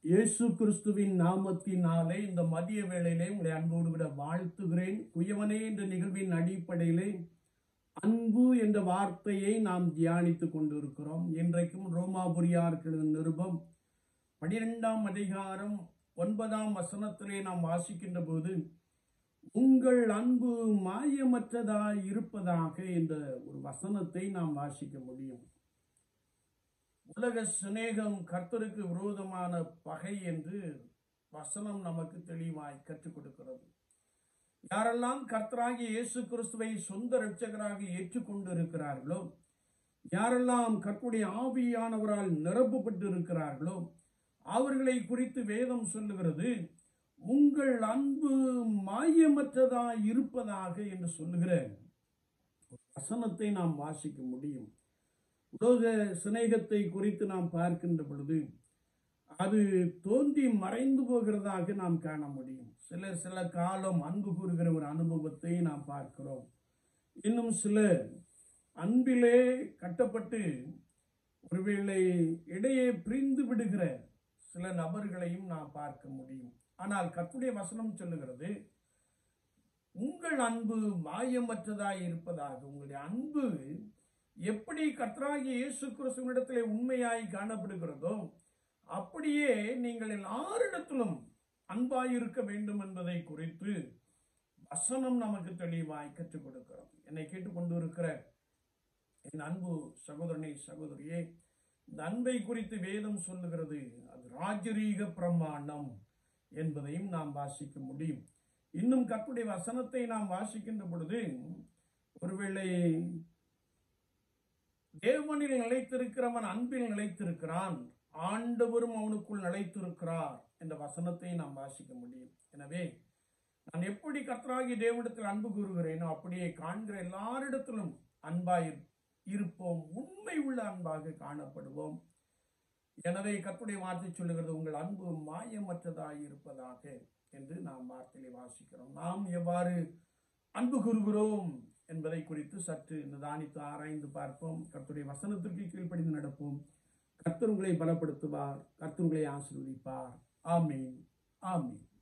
இயேசு கிறிஸ்துவின் நாமத்தினாலே இந்த மதிய வேளையிலே உங்களை அன்போடு விட வாழ்த்துகிறேன். குயவனே என்ற நிகழ்வின் அடிப்படையிலே அன்பு என்ற வார்த்தையை நாம் தியானித்துக் கொண்டிருக்கிறோம். இன்றைக்கும் ரோமாபுரியார் நிருபம் 12ஆம் அதிகாரம் 9ஆம் வசனத்திலே நாம் வாசிக்கின்ற போது, உங்கள் அன்பு மாயமற்றதாய் இருப்பதாக என்ற ஒரு வசனத்தை நாம் வாசிக்க முடியும். உலக சிநேகம் கர்த்தருக்கு விரோதமான பகை என்று வசனம் நமக்கு தெளிவாய் கற்றுக் கொடுக்கிறது. யாரெல்லாம் கர்த்தராகிய இயேசு கிறிஸ்துவை சொந்த இரட்சகராக ஏற்றுக்கொண்டு இருக்கிறார்களோ, யாரெல்லாம் கர்த்தருடைய ஆவியானவரால் நிரப்பப்பட்டு இருக்கிறார்களோ, அவர்களை குறித்து வேதம் சொல்லுகிறது, உங்கள் அன்பு மாயமற்றதாய் இருப்பதாக என்று சொல்லுகிற வசனத்தை நாம் வாசிக்க முடியும். உலக சிநேகத்தை குறித்து நாம் பார்க்கின்ற பொழுது அது தோன்றி மறைந்து போகிறதாக நாம் காண முடியும். சில காலம் அன்பு கூறுகிற ஒரு அனுபவத்தை நாம் பார்க்கிறோம். இன்னும் சில அன்பிலே கட்டப்பட்டு ஒருவேளை இடையே பிரிந்து விடுகிற சில நபர்களையும் நாம் பார்க்க முடியும். ஆனால் கர்த்தருடைய வசனம் சொல்லுகிறது, உங்கள் அன்பு மாயமற்றதாய் இருப்பதாக. உங்களுடைய அன்பு எப்படி கர்த்தராகிய இயேசு கிறிஸ்துவினிடத்திலே உண்மையாய் காணப்படுகிறதோ, அப்படியே நீங்கள் எல்லாரிடத்திலும் அன்பாயிருக்க வேண்டும் என்பதை குறித்து வசனம் நமக்கு தெளிவாய் கற்றுக் கொடுக்கிறோம். என்னை கேட்டுக்கொண்டு இருக்கிற என் அன்பு சகோதரனே, சகோதரியே, இந்த அன்பை குறித்து வேதம் சொல்லுகிறது, அது ராஜரீக பிரமாணம் என்பதையும் நாம் வாசிக்க முடியும். இன்னும் கர்த்தருடைய வசனத்தை நாம் வாசிக்கின்ற பொழுது, ஒருவேளை தேவனில் நிலைத்திருக்கிறவன் அன்பில் நிலைத்திருக்கிறான், ஆண்டவரும் அவனுக்குள் நிலைத்திருக்கிறார் என்ற வசனத்தை நாம் வாசிக்க முடியும். எனவே நான் எப்படி கர்த்தராகிய தேவனிடத்தில் அன்பு கூறுகிறேனோ, அப்படியே காண்கிற எல்லாரிடத்திலும் அன்பாய் இருப்போம், உண்மை உள்ள அன்பாக காணப்படுவோம். எனவே கர்த்தருடைய வார்த்தை சொல்லுகிறது, உங்கள் அன்பு மாயமற்றதாய் இருப்பதாக என்று நாம் வார்த்தையை வாசிக்கிறோம். நாம் எவ்வாறு அன்பு கூறுகிறோம் என்பதை குறித்து சற்று நிதானித்து ஆராய்ந்து பார்ப்போம். கர்த்தருடைய வசனத்திற்கு கீழ்ப்படிந்து நடப்போம். கர்த்தர் உங்களை பலப்படுத்துவார், கர்த்தர் உங்களை ஆசீர்வதிப்பார். ஆமீன், ஆமீன்.